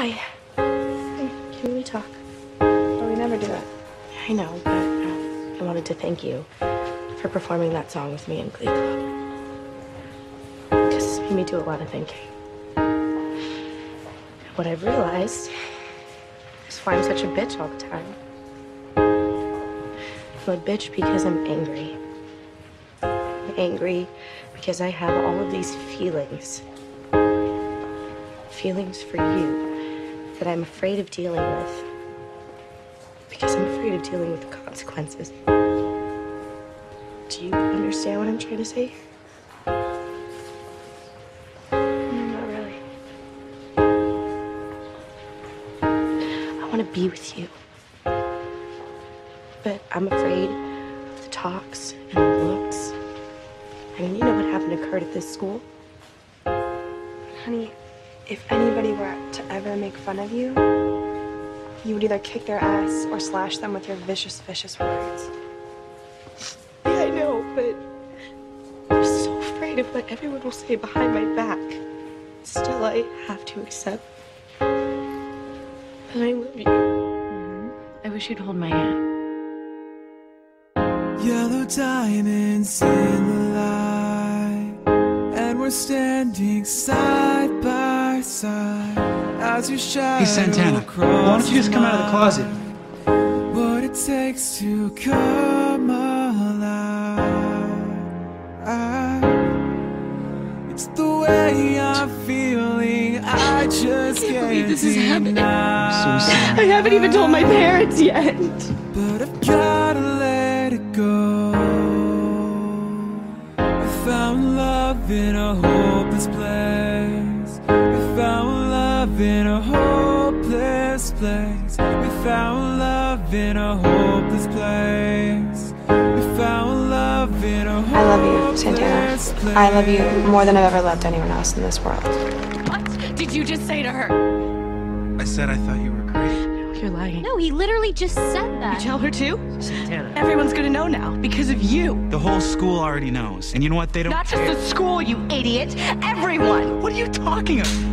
Hi. Hey, can we talk? Well, we never do that. I know, but I wanted to thank you for performing that song with me in Glee Club. Because it's made me do a lot of thinking. What I've realized is why I'm such a bitch all the time. I'm a bitch because I'm angry. I'm angry because I have all of these feelings. Feelings for you that I'm afraid of dealing with. Because I'm afraid of dealing with the consequences. Do you understand what I'm trying to say? Not really. I want to be with you. But I'm afraid of the talks and the looks. I mean, you know what happened to Kurt at this school? Honey, if anybody were to ever make fun of you, you would either kick their ass or slash them with your vicious, vicious words. Yeah, I know, but I'm so afraid of what everyone will say behind my back. Still, I have to accept that I love you. I wish you'd hold my hand. Yellow diamonds in the light, and we're standing side by side as your shadow. Hey Santana, why don't you just come out of the closet? What it takes to come alive. It's the way I'm feeling. I just can't believe this is happening. deny. So sad. I haven't even told my parents yet. But I've gotta let it go. I found love in a hopeless place. We found love in a hopeless place. We found love in a hopeless place. We found love in a hopeless I love you, Santana. I love you more than I've ever loved anyone else in this world. What did you just say to her? I said I thought you were great. You're lying. No, he literally just said that. Tell her too? Santana. Everyone's gonna know now because of you. The whole school already knows. And you know what? They don't Not just the school, you idiot. Everyone. What are you talking about?